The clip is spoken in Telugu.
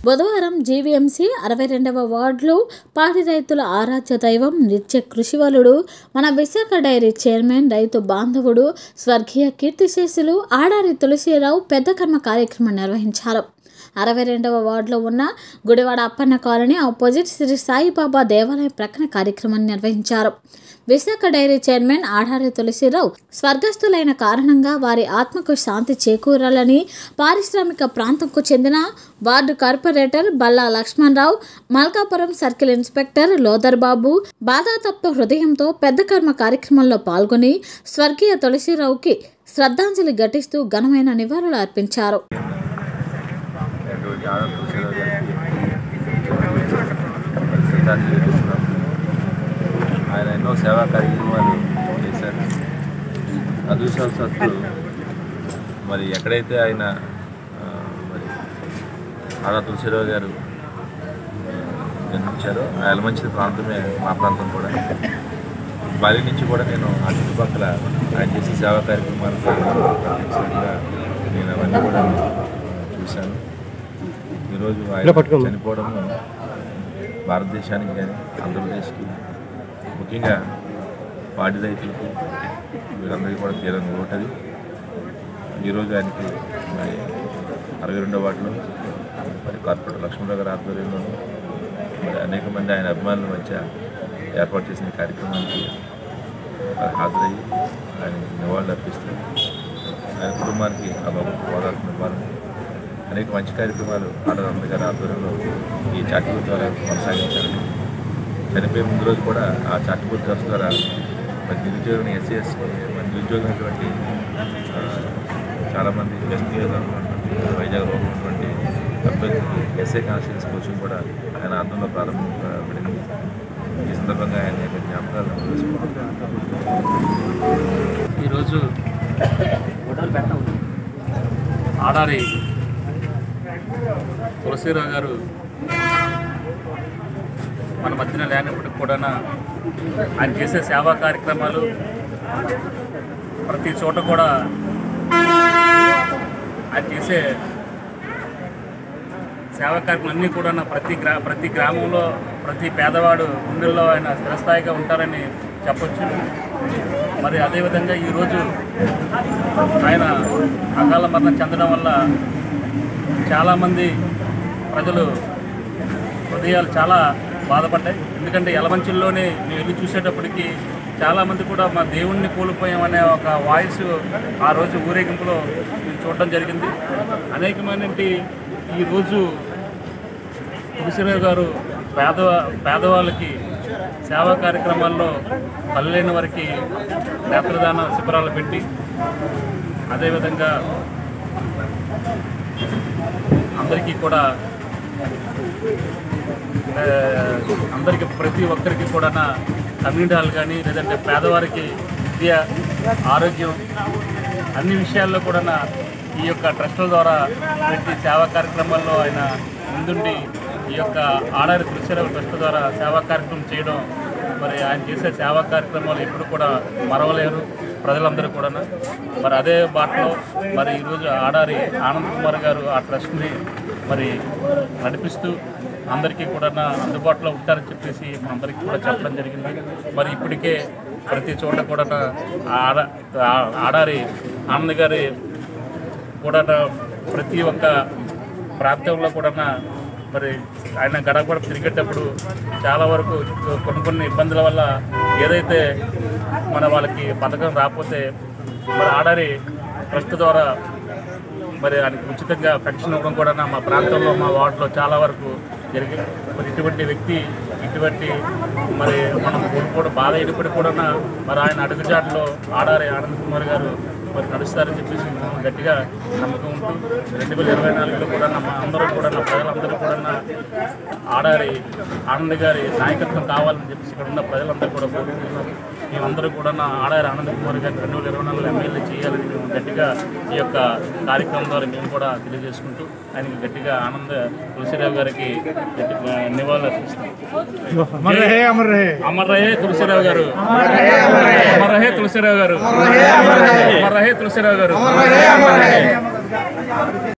బుధవారం జీవీఎంసీ 62వ వార్డులో పాడి రైతుల ఆరాధ్య దైవం, నిత్య కృషివలుడు, మన విశాఖ డైరీ చైర్మన్, రైతు బాంధవుడు, స్వర్గీయ కీర్తిశేషులు ఆడారి తులసీరావు పెద్ద కర్మ కార్యక్రమం నిర్వహించారు. 62వ వార్డులో ఉన్న గుడివాడ అప్పన్న కాలనీ ఆపోజిట్ శ్రీ సాయిబాబా దేవాలయం ప్రక్కన కార్యక్రమాన్ని నిర్వహించారు. విశాఖ డైరీ చైర్మన్ ఆడారి తులసీరావు స్వర్గస్థులైన కారణంగా వారి ఆత్మకు శాంతి చేకూరాలని పారిశ్రామిక ప్రాంతంకు చెందిన ward corporator Balla Lakshmanarao, Malkapuram circle inspector Lodar Babu బాధాతప్త హృదయంతో పెద్ద కర్మ కార్యక్రమంలో పాల్గొని స్వర్గీయ తులసీరావుకి శ్రద్ధాంజలి ఘటిస్తూ ఘనమైన నివాళులు అర్పించారు. ఆయన ఎన్నో సేవా కార్యక్రమాలు చేశారు. అదృష్టవశాత్తు మరి ఎక్కడైతే ఆయన మరి ఆడా తులసీరావు గారు జన్మించారో ఆ ఎలమంచిలి ప్రాంతమే మా ప్రాంతం కూడా. బాల్యం నుంచి కూడా నేను ఆ చుట్టుపక్కల ఆయన చేసే సేవా కార్యక్రమాలు నేను అవన్నీ కూడా చూశాను. ఈరోజు ఆయన చనిపోవడం భారతదేశానికి కానీ ఆంధ్రప్రదేశ్కి, ముఖ్యంగా పాడి రైతులకు, వీరందరికీ కూడా తీరని లోటది. ఈరోజు ఆయనకి మరి 62వ వార్డులో మరి కార్పొరేటర్ లక్ష్మణరావు గారి ఆధ్వర్యంలో మరి అనేక మంది ఆయన అభిమానుల మధ్య ఏర్పాటు చేసిన కార్యక్రమానికి హాజరయ్యి ఆయన నివాళులు అర్పిస్తూ ఆయన కుటుంబానికి ఆ బాబు ఓదార్పు ఇవ్వాలని అనేక మంచి కార్యక్రమాలు ఆడవాళ్ళ గారి ఆధ్వర్యంలో ఈ చాటిబుల్ ద్వారా కొనసాగించారు. చనిపోయే ముందు రోజు కూడా ఆ చాటిబుల్ ట్రస్ట్ ద్వారా మరి నిరుద్యోగిని ఎస్సీఎస్ మరి నిరుద్యోగమైనటువంటి చాలామంది వెస్ట్ నియోజకవర్గం వైజాగ్లో ఉన్నటువంటి అభ్యర్థులకి ఎస్ఏ కాన్స్టిట్యూన్స్ కోచింగ్ కూడా ఆయన ఆధ్వర్యంలో ప్రారంభించబడింది. ఈ సందర్భంగా ఆయన యొక్క జ్ఞాపకాలను ఈరోజు ఆడారి తులసీరావు గారు మన మధ్యన లేనప్పటికి కూడా ఆయన చేసే సేవా కార్యక్రమాలు ప్రతి చోట కూడా ఆయన చేసే సేవా కార్యక్రమాలు అన్నీ కూడా ప్రతి గ్రామంలో ప్రతి పేదవాడు గుండెల్లో ఆయన స్థిరస్థాయిగా ఉంటారని చెప్పొచ్చు. మరి అదేవిధంగా ఈరోజు ఆయన అకాల మరణం చెందడం వల్ల చాలామంది ప్రజలు హృదయాలు చాలా బాధపడ్డాయి. ఎందుకంటే యలమంచిల్లోనే మేము వెళ్ళి చూసేటప్పటికి చాలామంది కూడా మా దేవుణ్ణి కోల్పోయామనే ఒక వాయిస్ ఆ రోజు ఊరేగింపులో చూడడం జరిగింది. అనేకమైన ఈరోజు తులసీరావు గారు పేదవాళ్ళకి సేవా కార్యక్రమాల్లో పల్లెలేని వారికి నేత్రదాన శిబిరాలు పెట్టి, అదేవిధంగా అందరికీ కూడా ప్రతి ఒక్కరికి కూడా కమ్యూనిటీ హాల్ కానీ లేదంటే పేదవారికి విద్య, ఆరోగ్యం అన్ని విషయాల్లో కూడా ఈ యొక్క ట్రస్టుల ద్వారా పెట్టి సేవా కార్యక్రమాల్లో ఆయన ముందుండి ఈ యొక్క ఆడారి తులసీరావు ట్రస్ట్ ద్వారా సేవా కార్యక్రమం చేయడం, మరి ఆయన చేసే సేవా కార్యక్రమాలు ఎప్పుడు కూడా మరవలేరు ప్రజలందరూ కూడా. మరి అదే బాటలో మరి ఈరోజు ఆడారి ఆనంద్ కుమార్ గారు ఆ ట్రస్ట్ని మరి నడిపిస్తూ అందరికీ కూడా అందుబాటులో ఉంటారని చెప్పేసి అందరికీ కూడా చెప్పడం జరిగింది. మరి ఇప్పటికే ప్రతి చోట కూడా ఆడారి ఆనంద్ గారి కూడా ప్రతి ఒక్క ప్రాంతంలో కూడా మరి ఆయన గడప తిరిగేటప్పుడు చాలా వరకు కొన్ని ఇబ్బందుల వల్ల ఏదైతే వాళ్ళకి పథకం రాకపోతే మరి ఆడారి ట్రస్ట్ ద్వారా మరి ఆయనకి ఉచితంగా పెన్షన్ ఇవ్వడం కూడా మా ప్రాంతంలో, మా వార్డులో చాలా వరకు జరిగింది. మరి ఇటువంటి వ్యక్తి మరి మనం కోరుకోవడం బాధ అయినప్పటికీ కూడా మరి ఆయన అడుగుజాట్లో ఆడారి ఆనంద్ కుమార్ గారు మరి నడుస్తారని చెప్పేసి మేము గట్టిగా నమ్మకం ఉంటూ 2024లో కూడా అందరూ కూడా ప్రజలందరూ కూడా ఆడారి ఆనంద్ గారి నాయకత్వం కావాలని చెప్పేసి ఇక్కడ ఉన్న ప్రజలందరూ కూడా కోరుకుంటున్నారు. మేమందరూ కూడా ఆడారి ఆనంద్ కుమార్ గారిని 2024లో ఎమ్మెల్యే చేయాలని మేము గట్టిగా ఈ యొక్క కార్యక్రమం ద్వారా మేము కూడా తెలియజేసుకుంటూ ఆయనకి గట్టిగా ఆనంద తులసీరావు గారికి నివాళులు అర్పిస్తాం. అమర్ రహే తులసీరావు గారు, అమర్ రహే తులసీరావు గారు, అమర్ రహే తులసీరావు గారు.